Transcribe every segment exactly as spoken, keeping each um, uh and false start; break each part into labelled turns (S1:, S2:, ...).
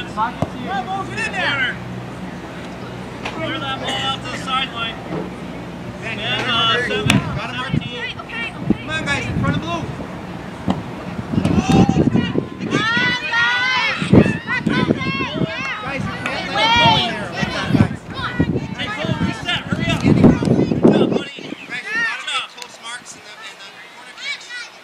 S1: Get in there! Clear that ball out to the sideline. And uh, seven, seventeen.
S2: Come on, guys, in front of blue. Guys, you can't let it go in there.
S1: Take hold, reset, hurry up. Good job, buddy.
S2: Guys, you gotta make close marks in the, in the corner kicks.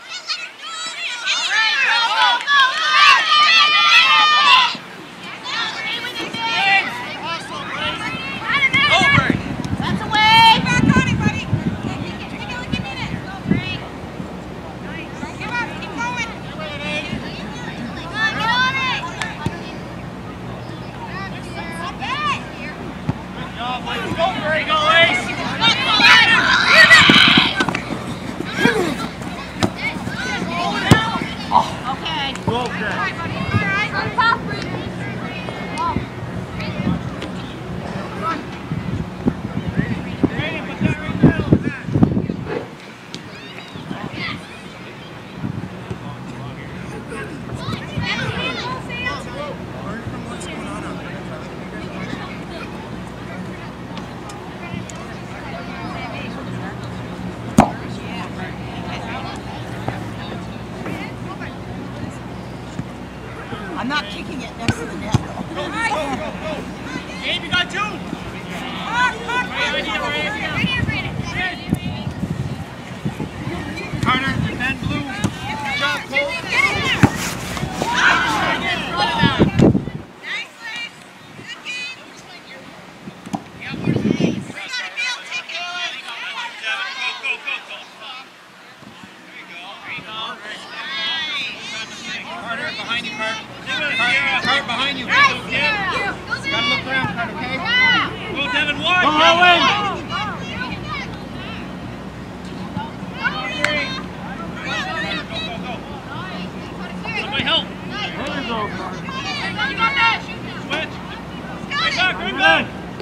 S3: I'm not kicking it next to the net.
S1: Go, go, go, go. Gabe, you got two.
S2: Carter, defend blue. Good job, Cole. Carter, behind you, Carter. Carter, Carter, behind you. Gotta look around, Carter, okay?
S1: Go, Devin, wide.
S2: Go,
S1: Owen. Somebody help. Switch. Right back, right back.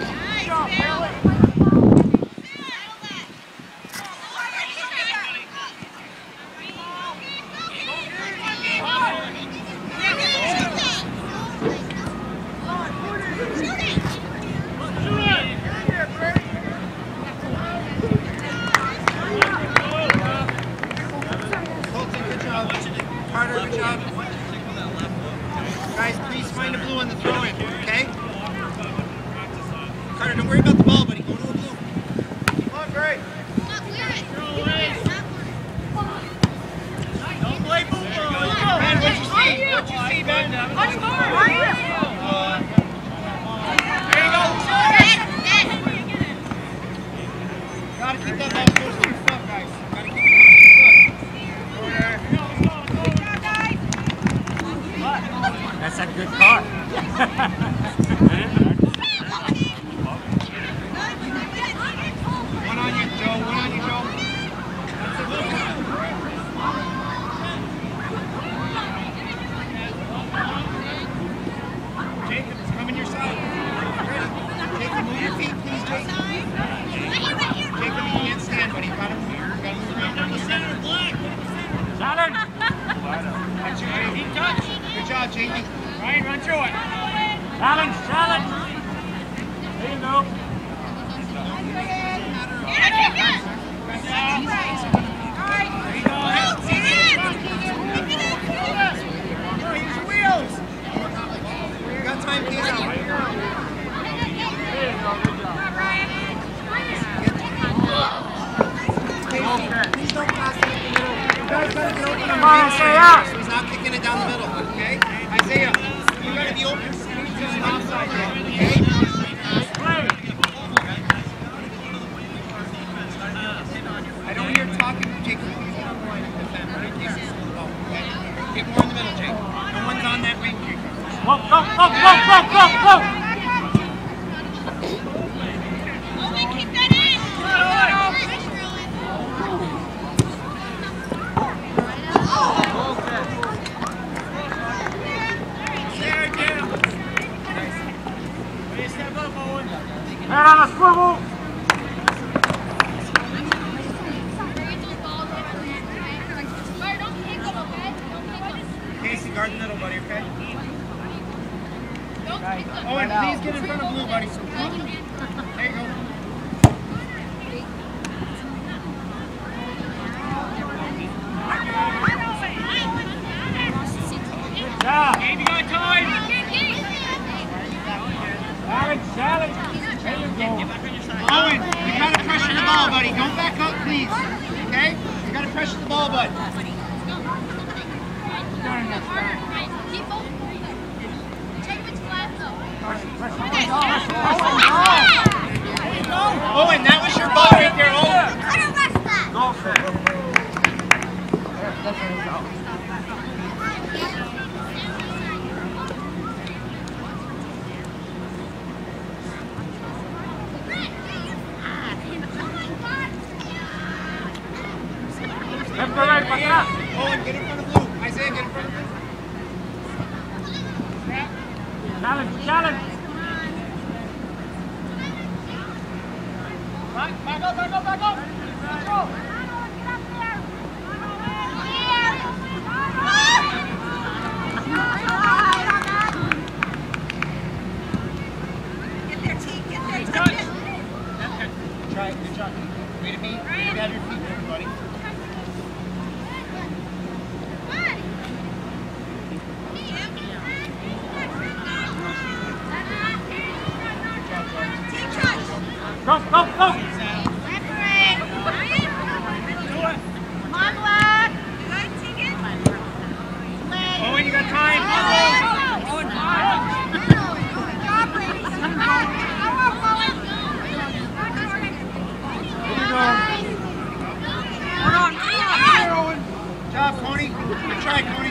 S2: Carter, good job. Guys, please find a blue on the throw-in, okay? Carter, don't worry about the ball, buddy. Go to a blue. Come on, Gray.
S1: Don't play football.
S2: Ben, what'd you see? What'd you see, Ben? There you go. Gotta keep that ball close to your foot, guys. Gotta keep it close to your foot.
S4: That's a good car.
S2: One on you, Joe. One on you, Joe. Jacob, it's coming your side. Ready? Jacob, move your feet, please, Jacob. Jacob, you can't stand, buddy. You gotta move. You gotta move around.
S1: Down the center, black.
S4: Challenge.
S2: That's your J D. Good job, J D.
S1: Ryan, run through it.
S4: Challenge, challenge. There you go.
S2: Use your wheels. You got time, Keith.
S4: There you go, good job.
S2: Please don't pass it in the middle. You guys gotta be open on
S4: Come on, Isaiah.
S2: so he's not kicking it down the middle, okay? Isaiah, you gotta be open. Outside, okay? I don't hear talking, Jake. Please don't go in and defend. Right? This is the ball, okay? Get more in the middle, Jake. No one's on that wing, Jake.
S4: Go, go, go, go, go, go, go.
S5: Keep that in!
S4: Head on a swivel.
S2: Casey, guard the middle, buddy, okay? Owen, please get in front of blue, buddy. There you go.
S4: Yeah.
S1: Gabe, you got time.
S4: Challenge, challenge. There you go.
S2: Owen, you gotta pressure the ball, buddy. Don't back up, please. Okay? You gotta pressure the ball, bud. Owen, that was your ball right there, Owen.
S4: Go for it. Left to right, back up.
S2: Owen, get in front of blue. Isaiah, get in front of blue.
S4: Challenge, challenge.
S1: Back, back up, back up, back up. Let's go.
S3: Get there, T. Get there,
S1: Good.
S3: touch it.
S2: Try it. Good job. Way to be. You have your feet there, buddy.
S4: Go, go, go.
S5: Come on, Black.
S2: Owen, you got time.
S5: Owen,
S2: Good job, Coney. Good try, Coney.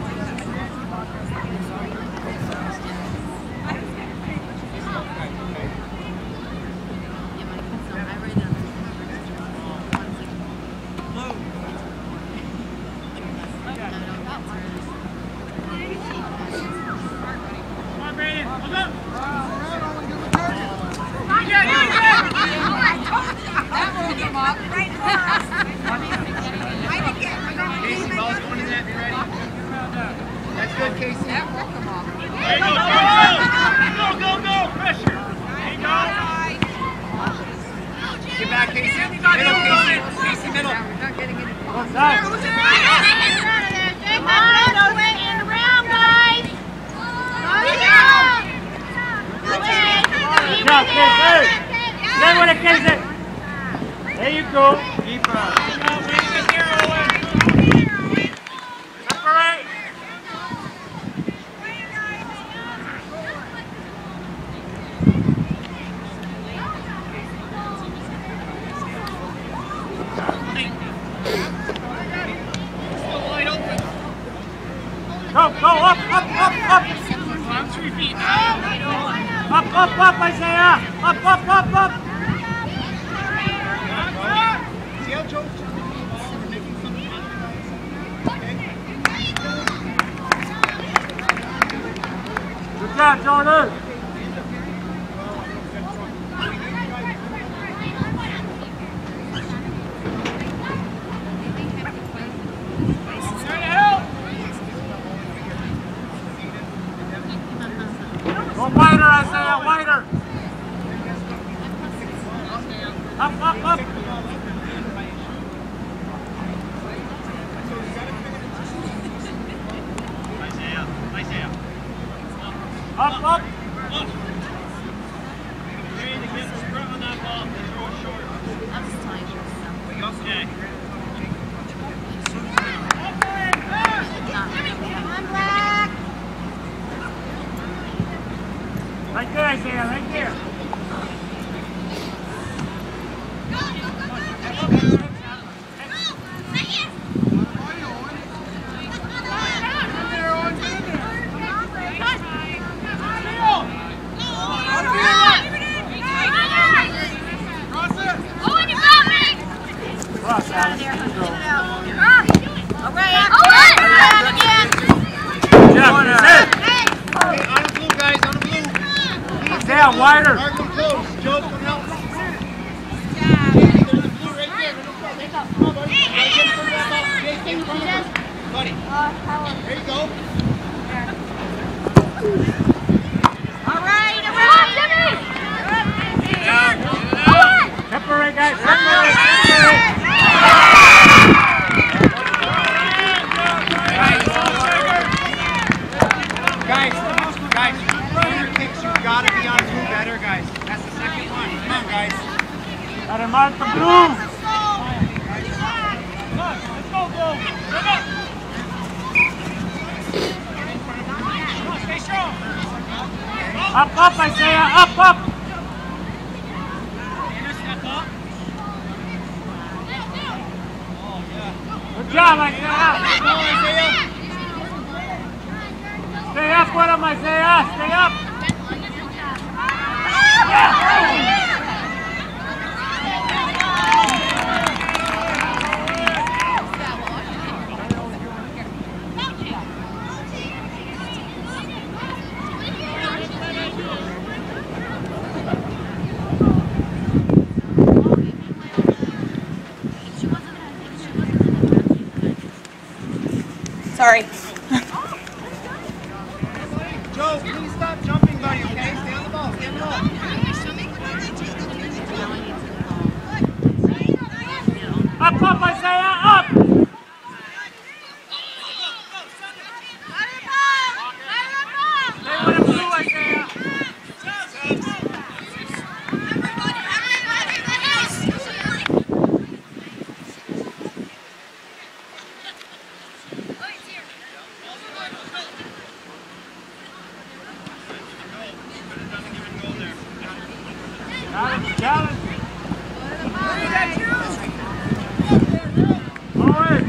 S2: Casey, ball's going in that. Be ready. That's good, Casey.
S1: There you go, go, go, go, pressure. There you go.
S2: Get back, Casey. Middle, Casey. Casey, middle.
S4: Go side. Good job, Casey. Stay with it, Casey. There you go. Keep her up. Separate. Go, go, up, up, up, up.
S1: I'm three feet now.
S4: Up, up, up, Isaiah. Up, up, up, up.
S2: See how Joe's just moving the ball and making something happen?
S4: Good job, Jordan. Go wider, Isaiah, wider. Up, up, up.
S1: Isaiah, Isaiah.
S4: Up, up.
S1: Up. Ready to get the sprint on that ball and throw it short. Okay.
S4: Right there, Isaiah, right there. Cross, Alex. Good job, that's it.
S2: Okay, on the blue, guys, on the blue.
S4: Isaiah, wider.
S2: Mark them close. Joe's coming out. There's the blue right there. Come on, buddy. Get in front of that ball. Jake, get in front of us. Buddy. There you go.
S4: Up, up, Isaiah, up, up! Good job, Isaiah! Stay up with him, Isaiah! Stay up! Yeah.
S3: Sorry.
S2: Joe, please stop jumping, buddy, okay? Stay on the ball, stay on the ball.
S4: Up, up, Isaiah, up! Stay with him too, Isaiah! Challenge, challenge! Forward!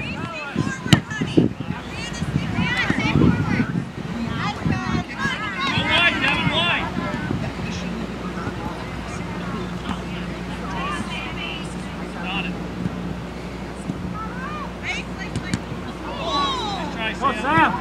S4: Go, Sam!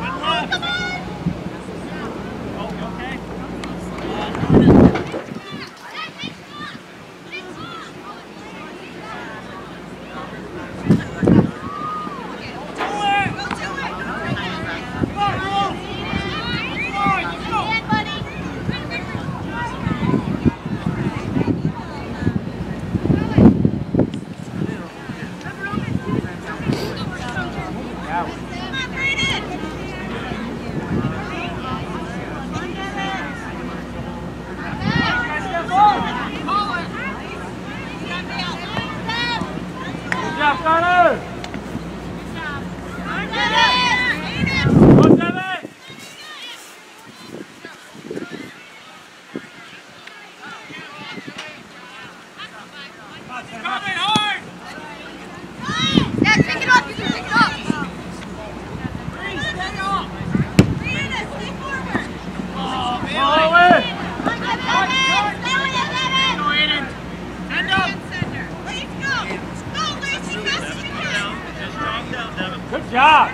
S4: Good job!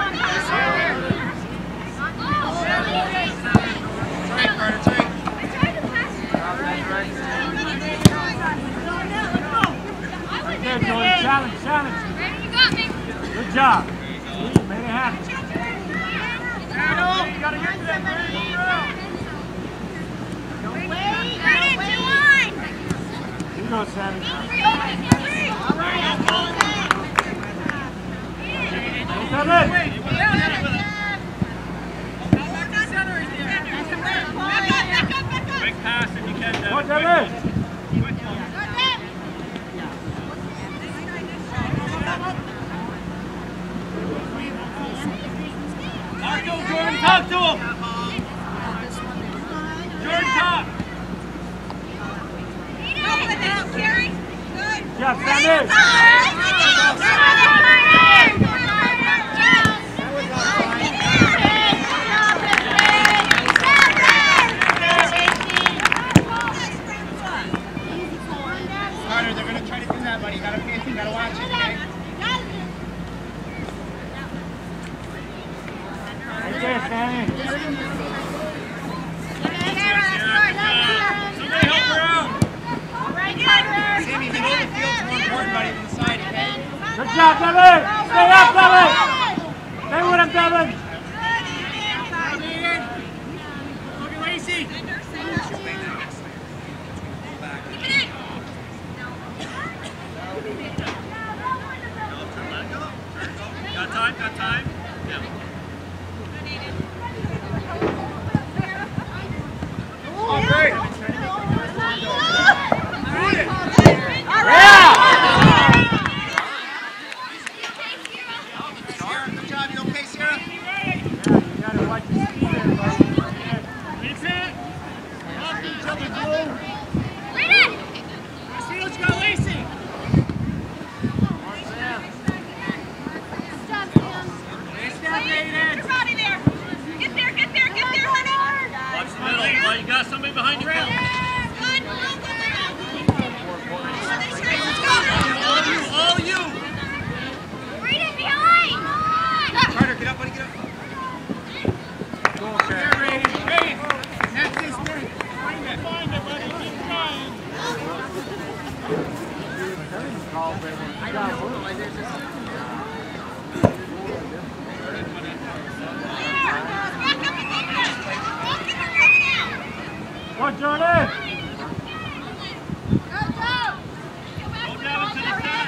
S4: There, Jordan. Challenge, challenge.
S5: You got me.
S4: Good job. You made it happen.
S5: You gotta get to that.
S4: You go, Sammy.
S1: Big pass if you can.
S4: What's that?
S1: Marco, Jordan, talk to him. Jordan, talk.
S4: Good job, Sammy.
S2: They're going to try to do that, buddy. You gotta pay attention, you gotta watch it, okay?
S4: Right there, Sammy.
S1: Somebody help her out.
S2: Sammy, the middle of the field's more important, buddy, than the side, okay?
S4: Good job, Devin. Stay up, Devin. Stay with him, Devin.
S1: Look at Lacey. Got time, got time. Yeah.
S2: Oh, great.
S4: Yeah!
S1: somebody behind you. All you, all you.
S5: Read it behind.
S2: Carter, get up, buddy, get up. Go, okay. Hey, that's his thing. Find it, find it, buddy. Keep trying.
S4: Go, Jordan!
S5: Go, go.
S1: Go down into the center.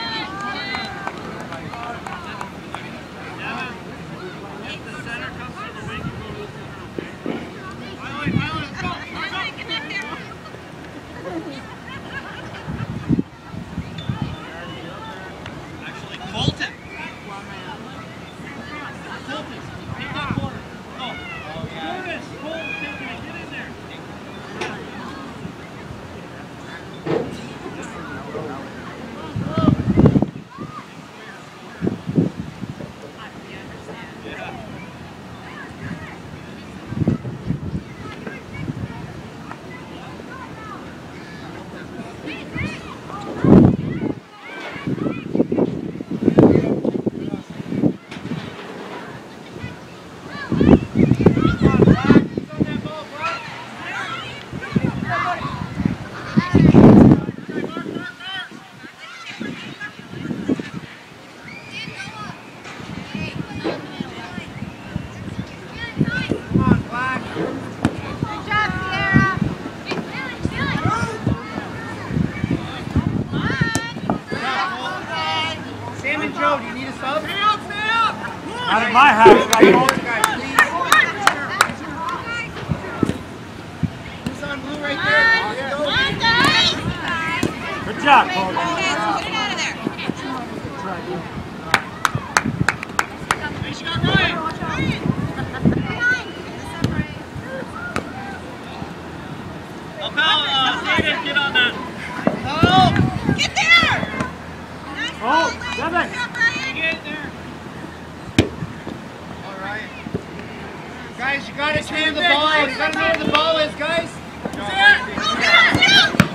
S1: Devin, if the center comes to the wing, you go to the center. Highlight, highlight, let's go. Let's go. Actually, Colton. Colton, take that corner. Oh, Curtis, Colton, take it. Get in there.
S4: Out of my house, like
S2: Who's on blue right there?
S4: good job, Colton.
S5: Get it out of there.
S1: Hey, she got Ryan. I'll call uh, Steven, get on that.
S5: Oh, get there!
S4: Oh, Devin!
S1: Get there.
S2: All right. Guys, you gotta stand the ball. You gotta know where the ball is, guys.
S5: Go, go, go!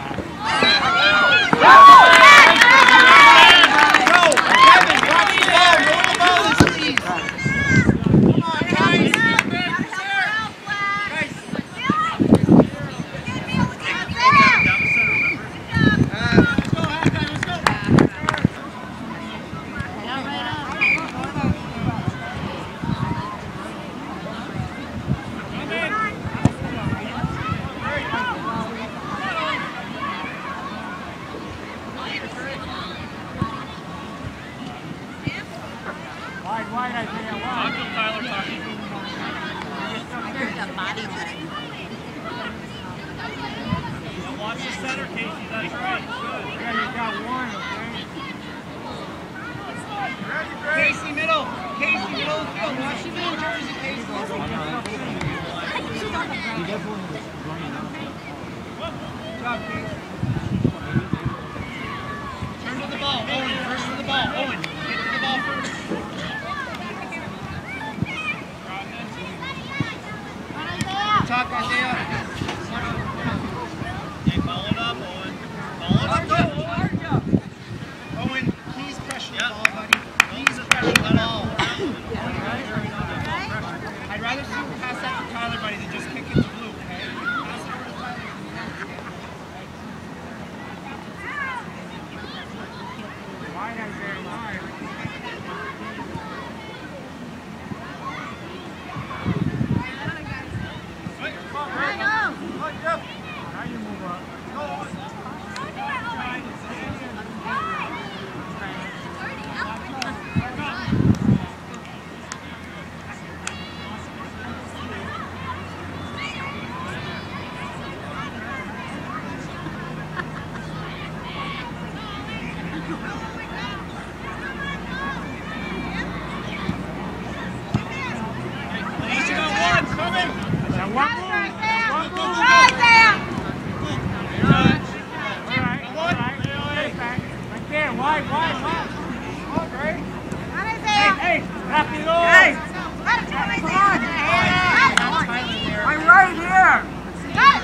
S6: I'm right here.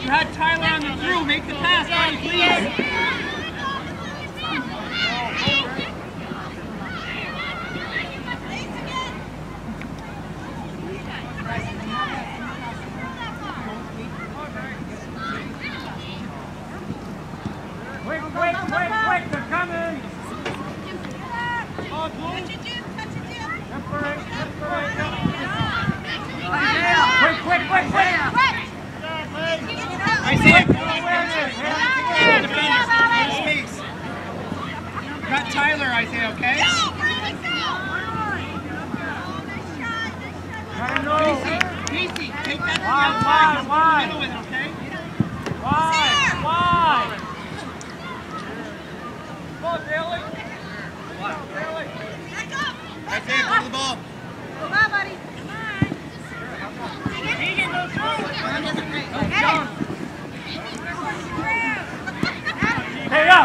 S2: You had Tyler on the through. Make the pass, buddy, please.
S4: Quick, quick, quick, quick, they're coming! Separate, separate. Quick, quick, quick, quick!
S2: Isaiah, go space. Got Tyler, Isaiah, okay? Casey, take that to the outside.
S4: Wide,
S2: Middle with it, okay?
S4: Wide, wide! Come on, Daly! Daly!
S2: Isaiah, go to the ball.
S5: Come on, buddy. Come on.
S4: Keegan, go through! Hey, up!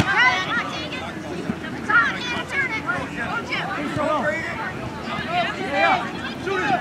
S4: Hey, up! Shoot it!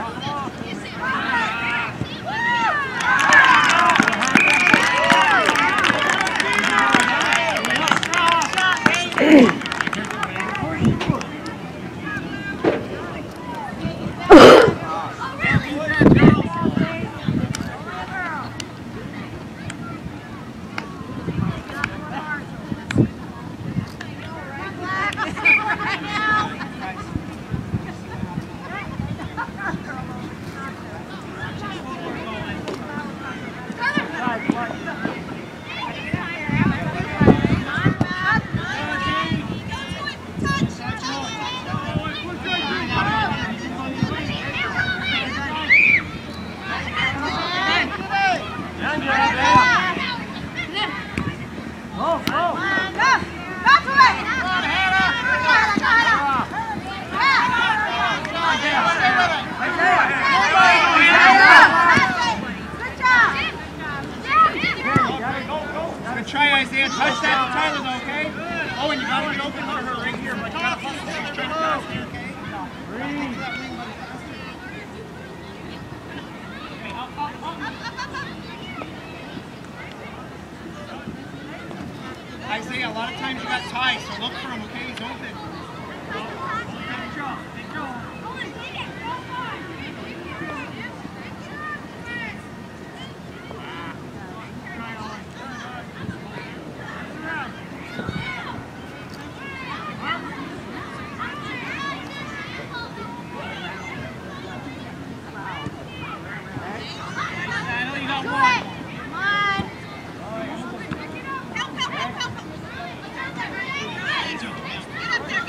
S2: Try Isaiah, touch that to Tyler though, okay? Oh, and you gotta get open for her right here, but you gotta hustle. She's trying to pass me, okay? Isaiah, a lot of times you got ties, so look for him, okay? He's open. Good job, good job.
S5: Get up there.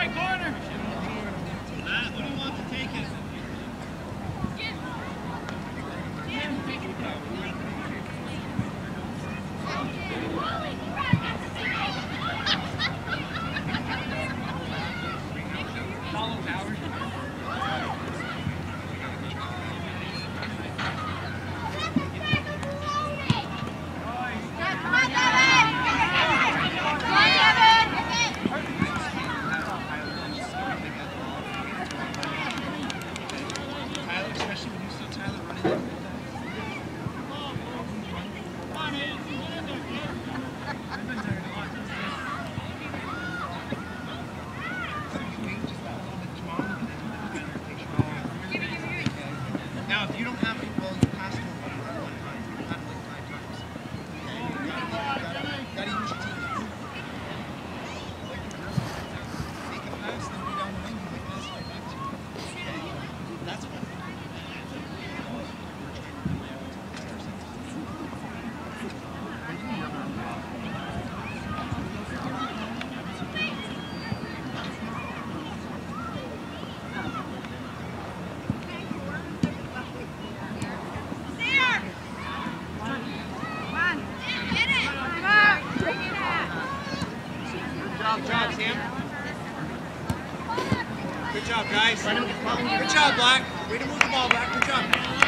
S2: Good job, guys. Good job, Black. Way to move the ball back. Good job.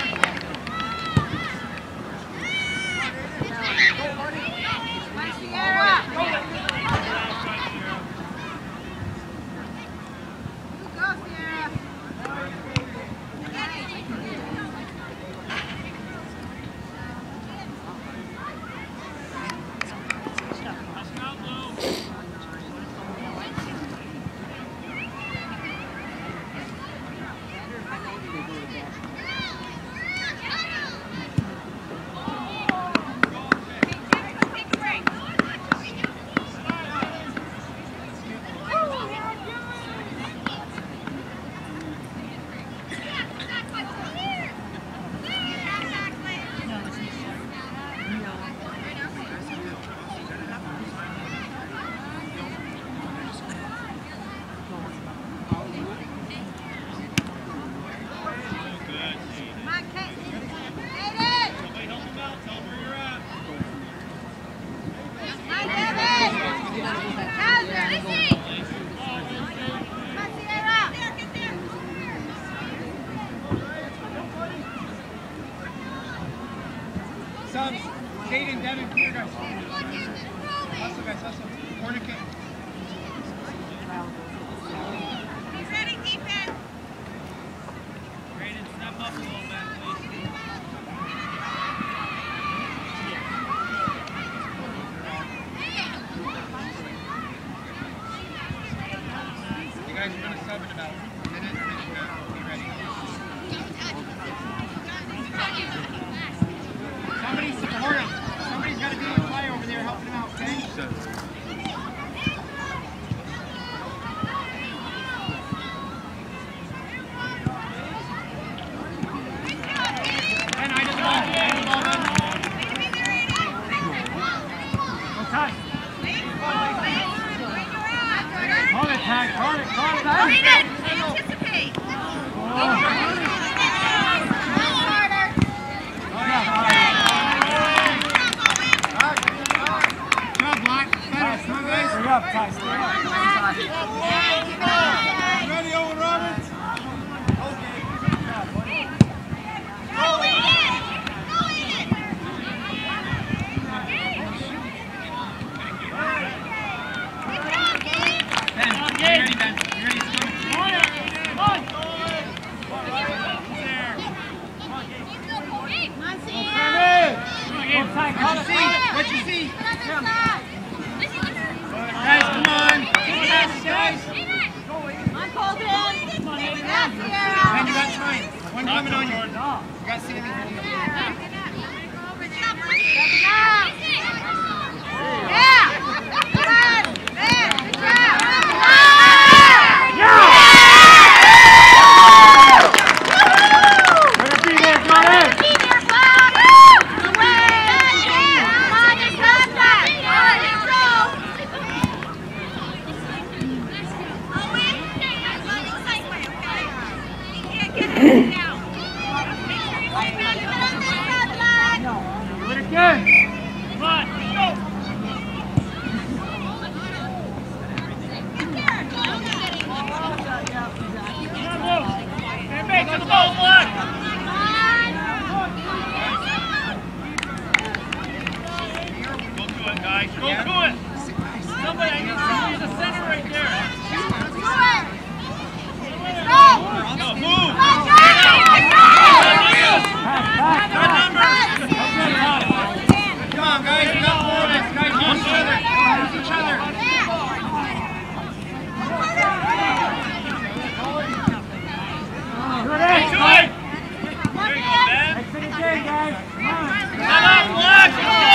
S2: Subs, Caden, Devin, come here, guys. Hustle, guys, hustle. Corner kick.
S5: He's ready, defense.
S1: Braden, step up a little bit, please.
S2: You guys are going to sub in about a minute, and then you're going to be ready. Somebody support him. Somebody's got to be in play over there helping him out, okay? And I just ball. I just ball done. Go time. Hold it, Tag. Hold it, hold it.
S5: Hold it. Anticipate.
S2: Oh. Hurry up, Ty. Stay up. Ready, Owen Roberts? Okay. Good job, buddy.
S5: Go in it. Go in it.
S2: Ben, you ready, Ben? You ready, Steve? Come on. Come on. What'd you see? What'd you see? Guys, come on. Yes, guys.
S5: I'm called in. Come on,
S2: Ben, you got time. One coming on you. You got Sammy.
S5: Yeah. Good on. Ben, good job.
S4: Yeah. Better be there, go ahead.
S5: Be there, Bob. Away. Come on, just got that. All right, let's go.
S4: Let it go.
S1: Come on, go. Hey, make some goals, Black. Go to it, guys. Go to it. Somebody, I need somebody in the center right there. No, move. Good number.
S2: Come on, guys. We got four of us. Guys, use each other. Use each other.
S1: Get to it. There you go, Ben.
S4: Exit again, guys. Come on.
S1: Come on, Black. Let's go.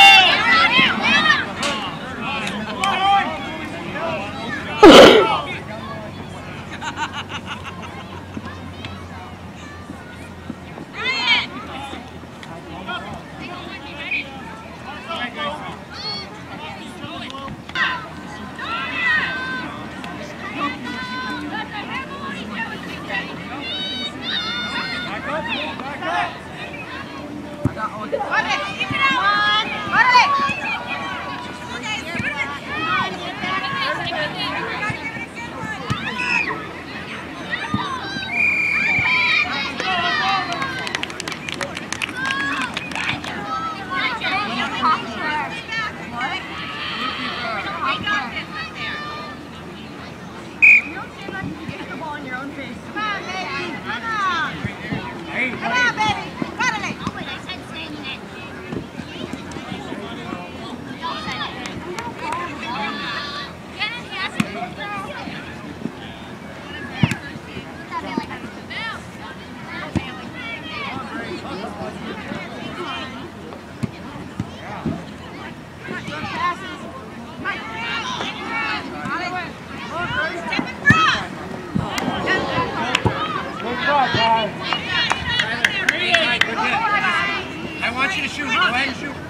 S2: I want you to shoot. Go ahead and shoot.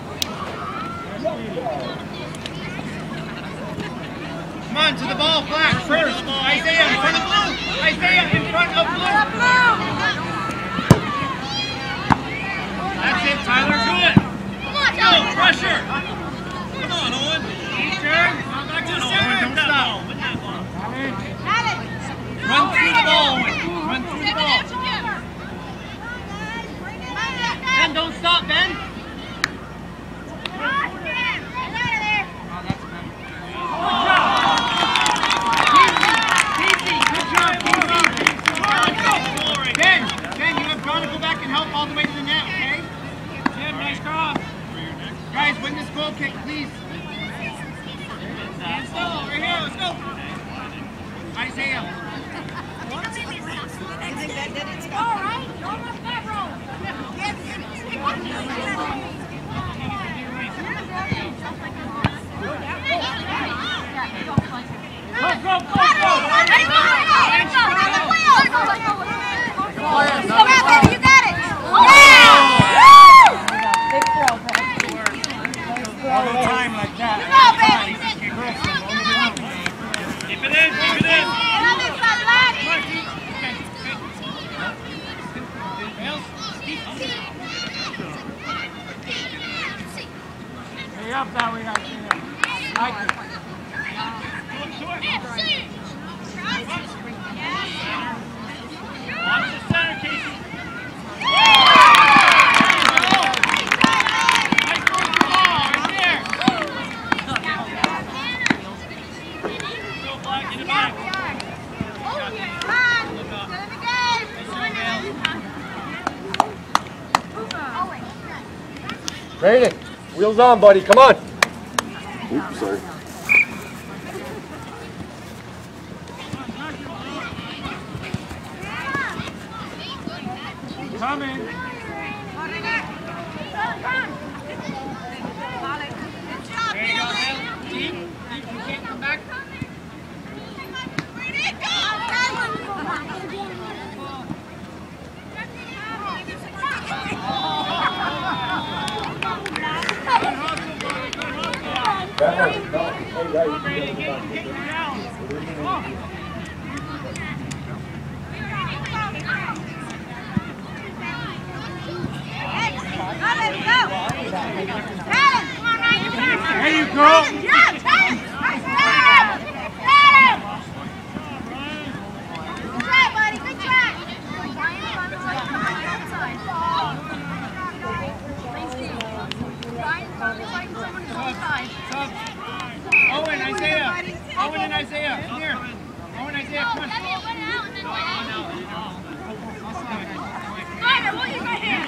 S2: Come on, to the ball, Black, first. Isaiah in front of blue. Isaiah in front of blue.
S1: That's it, Tyler. Do it. Go, pressure. Come on, Owen.
S2: Turn.
S1: Back to the center.
S2: Don't stop.
S1: Win that ball.
S2: Run through the ball, Owen. Run through the ball. Ben, don't stop, Ben. Ben, Ben, you have got to go back and help all the way to the net, okay?
S1: Jim, nice cross.
S2: Guys, win this goal kick, please. Stand still, over here, let's go. Isaiah.
S5: All right, don't let that roll.
S4: Go, go, go, go.
S5: You got it.
S3: Big throw.
S4: All the time like that.
S1: Keep it in, keep it in.
S4: Hey, up that way, guys. Like it.
S1: Watch the center, Casey. Nice throw to the ball, right there. Go, Black, get it back.
S6: Grannie, wheels on, buddy. Come on. Oops, sorry.
S4: Coming.
S2: There you go, Bill. Deep, deep, you can't come back.
S4: go.
S5: Yeah, ten. Good try, buddy. Good try.
S2: Owen, Isaiah. Owen and Isaiah. Come here. Owen, Isaiah, come on.
S5: Ryder, we'll use my hand.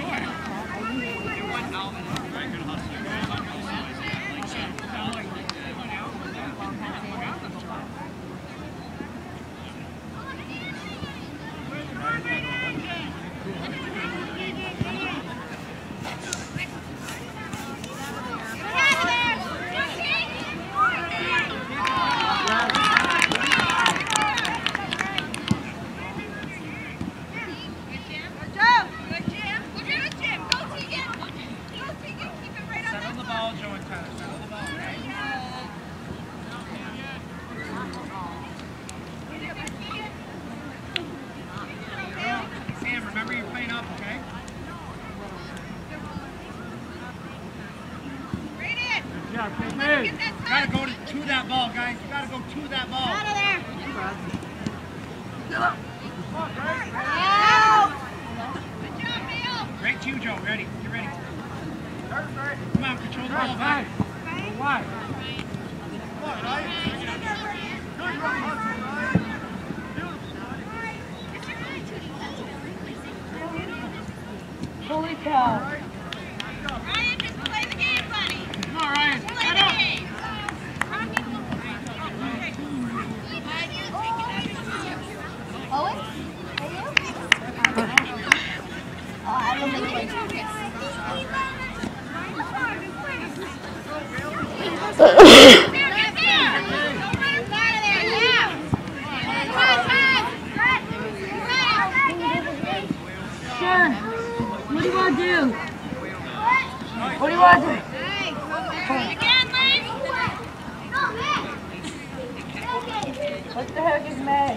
S2: Gotta go to, to that ball, guys. You gotta go to that ball.
S5: Out of there.
S2: Great cue, Joe. Ready. Get ready. Come on, control the ball. Back.
S4: Why?
S2: Come on, right? Good run, hustle, right?
S3: Holy cow.
S5: Ryan, just play the game, buddy.
S2: Come on, Ryan.
S5: Play
S2: Get
S5: the
S2: up.
S5: game. Owen? Are you? Oh, I don't think it's
S3: Sure. What do you want to do? What do you want to do?
S5: Again, Lynn.
S3: What the heck is Meg?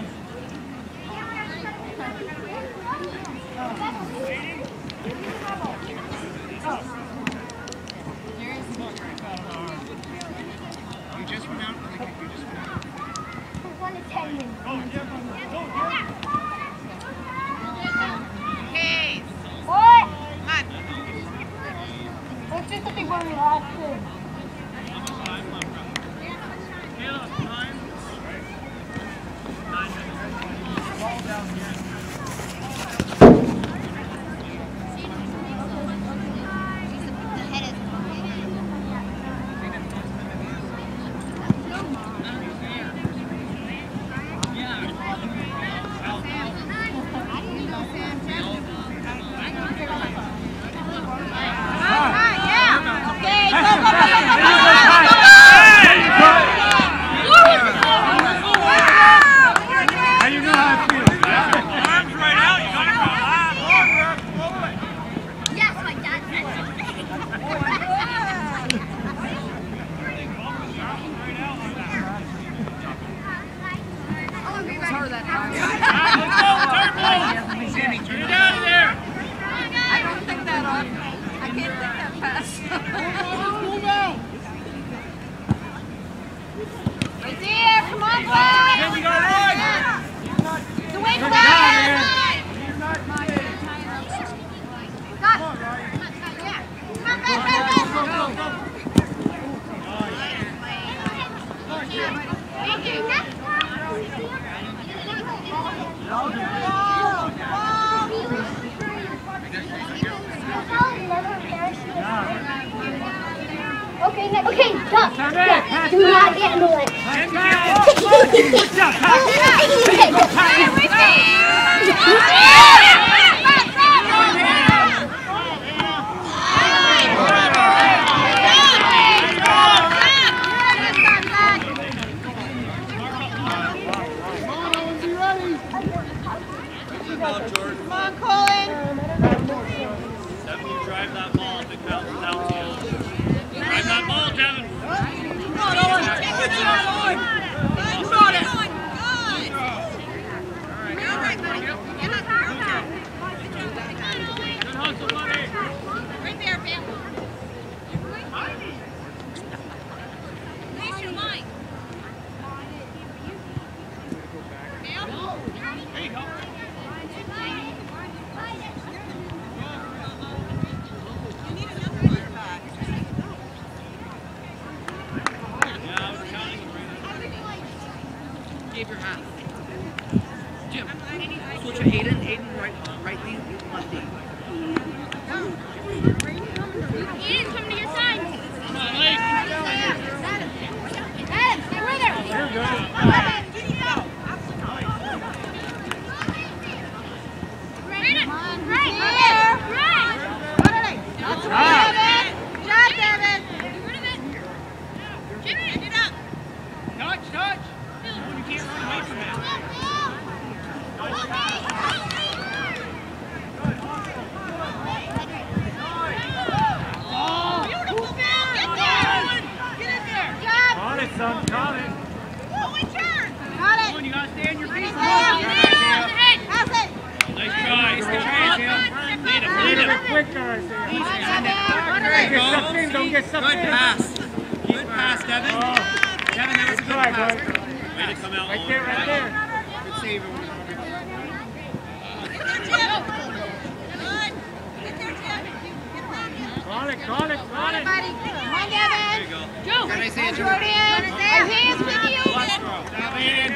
S2: You just went out. You just went out.
S5: One to ten minutes. What?
S3: Let's do something more relaxing.
S5: Okay, next. Okay, stop. Yeah, do not get in the way.
S3: Come on, Colin.
S1: Devin, you drive that ball if it bounces out to you. Drive that ball, Devin.
S3: Come on, Owen. Take it down, Owen. You got it.
S1: Good hustle, buddy.
S5: Right there, Bam.
S1: There you go.
S2: Give your hand. Jim, switch to Aiden. Aiden, right, right knee, left knee.
S5: Ian, come to your side.
S1: Come on, Lake.
S5: Adam, stay with her.
S4: There you go.
S5: Right, right, there. Right. That's right, Devin. Good job, Devin. Get rid of it. Jimmy, get up.
S1: Touch, touch. You can't run away from that.
S5: Beautiful, Bill. Get there. Get in there. Good job.
S4: On it, son. Call it.
S5: Oh, it's yours. Got
S1: Come
S5: it.
S1: on, you gotta stay on your feet.
S5: Pass it.
S1: Nice try. Nice try, Jim. Lead him, lead
S4: Lead
S1: him.
S4: it quick, guys.
S1: Easy on
S5: Devin.
S1: that.
S4: Don't
S1: There you
S4: get
S1: go.
S4: sucked in. Don't get sucked
S2: Good
S4: in.
S2: pass. Good pass, Devin.
S4: Oh,
S2: Devin, that was a good
S4: try,
S2: pass.
S4: boy.
S1: Way to come out.
S4: Right there, right there.
S2: Good save.
S4: Call it, call it, call it.
S5: Buddy. Come on,
S1: There
S5: Devin.
S1: you go.
S5: Joe.
S2: Nice hand, Joe.
S5: Jordan. Our hands with you.
S1: Stop in.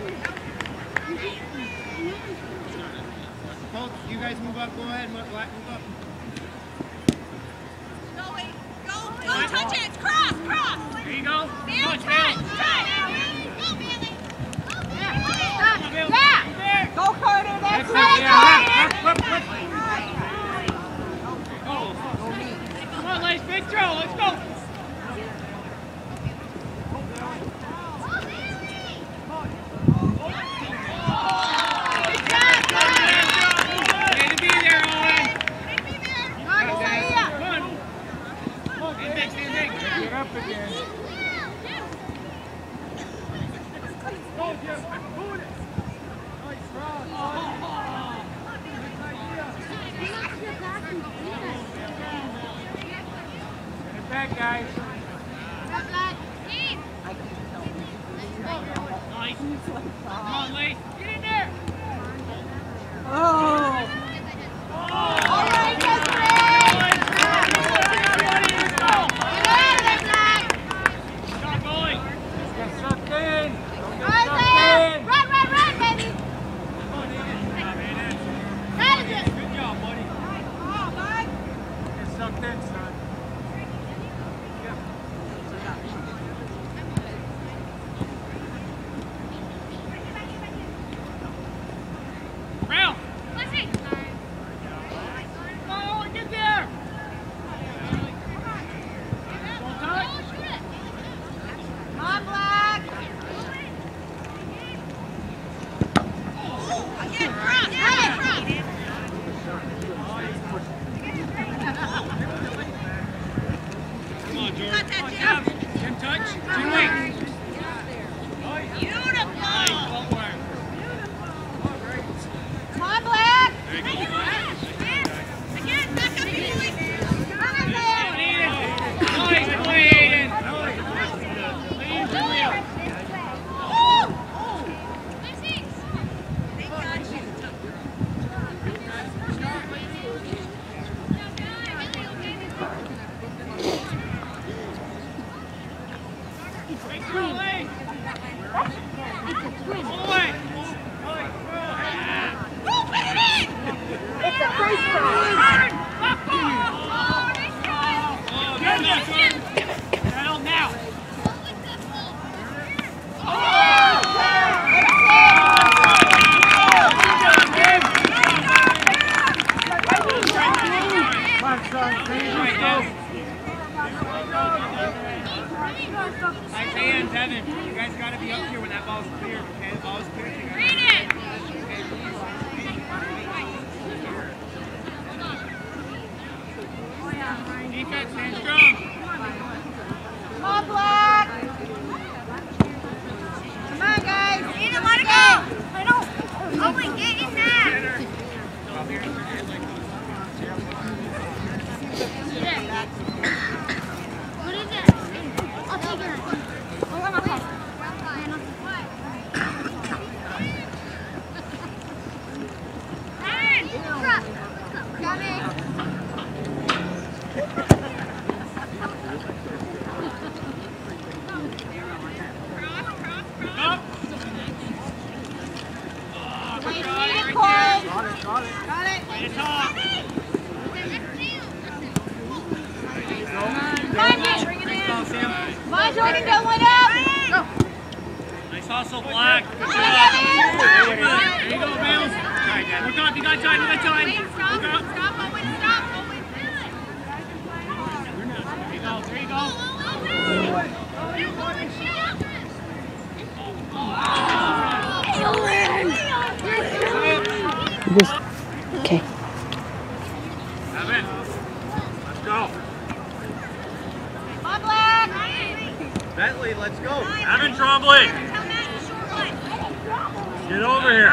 S2: Coach, you guys move up. Go ahead. Move up.
S5: Go touch it. It's cross, cross.
S1: There you go.
S5: Bailey,
S1: Touch,
S5: try.
S1: Bill.
S5: Try. Go, Bailey. Yeah. Go, Carter. That's
S4: That's it,
S5: right,
S4: yeah.
S5: Carter.
S4: Whip, whip, whip.
S1: Come on, Lace. Big throw. Let's go.
S5: Good job, Carter.
S1: Way to be there, Owen.
S5: Go, Isaiah.
S1: Come on. Stand big, stand big.
S4: Get up again. Go, Jim. Move it. Nice cross. Get it back, guys.
S1: Nice. Come on, Lace. Get in there.
S5: All right, Desiree. Get out of there, Zach.
S1: Shot going.
S4: Get sucked in. Don't get
S5: Isaiah.
S4: sucked in.
S5: Run, run, run, baby. That is it.
S1: Good job, buddy.
S4: Get sucked in, son.
S1: Round.
S5: Got it.
S1: Way to top.
S5: Find it. Bring it in. Come on, Jordan, don't let up. Go.
S1: Nice hustle, Black. Good job. There you go, Mills. Look up, you got time, you got time.
S5: Stop,
S1: Look up.
S5: stop, Owen, stop, Owen.
S1: There you go, there you go.
S3: This, okay.
S1: Have it. Let's go.
S5: On Black.
S2: Bentley, let's go.
S1: Evan Trombley. Get over here.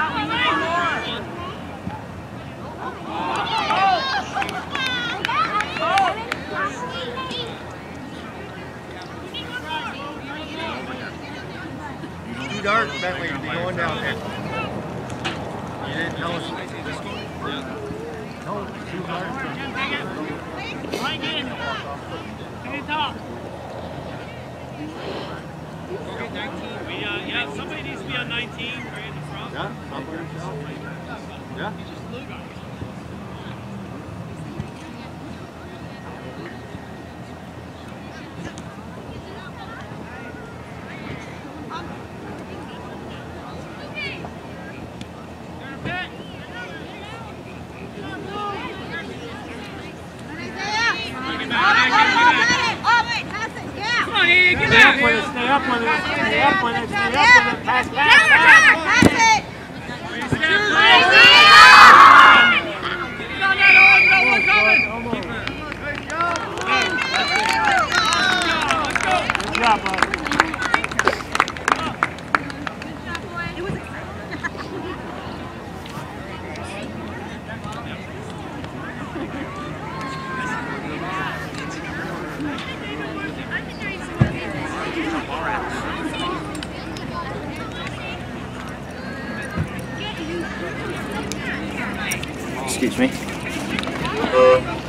S2: Too dark, Bentley, to be going down there. You didn't tell us. No, it's too dark.
S1: Take it. Right in. Take it top. We, uh, yeah, somebody needs to be on nineteen right in the front.
S2: Yeah, somewhere. Yeah.
S4: Stay up with it, stay up with it, stay up with it, stay up with it, pass, pass, pass.
S5: Pass it.
S4: Good job, bud.
S7: Excuse me.